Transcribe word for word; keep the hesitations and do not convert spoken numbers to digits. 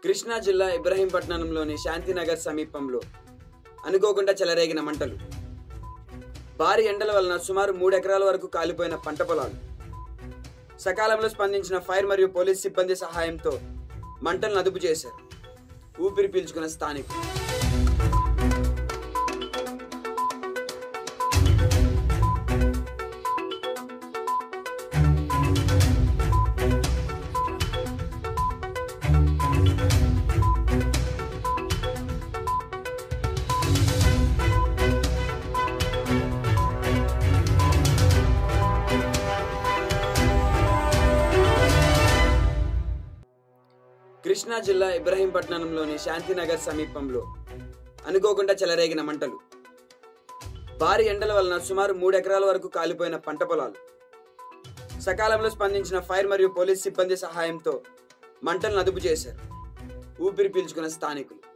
కృష్ణా జిల్లా ఇబ్రహీంపట్నంలోని శాంతినగర్ సమీపంలో అనుకోకుండా చెలరేగిన మంటలు. భారీ ఎండల వలన సుమారు మూడు ఎకరాల వరకు కాలిపోయిన పంట పొలాలు. సకాలంలో స్పందించిన ఫైర్ మరియు పోలీస్ సిబ్బంది సహాయంతో మంటలను అదుపు చేశారు. ఊపిరి పీల్చుకున్న స్థానికులు. కృష్ణా జిల్లా ఇబ్రహీంపట్నంలోని శాంతినగర్ సమీపంలో అనుకోకుండా చెలరేగిన మంటలు. భారీ ఎండల వలన సుమారు మూడు ఎకరాల వరకు కాలిపోయిన పంట పొలాలు. సకాలంలో స్పందించిన ఫైర్ మరియు పోలీస్ సిబ్బంది సహాయంతో మంటలను అదుపు చేశారు. ఊపిరి పీల్చుకున్న స్థానికులు.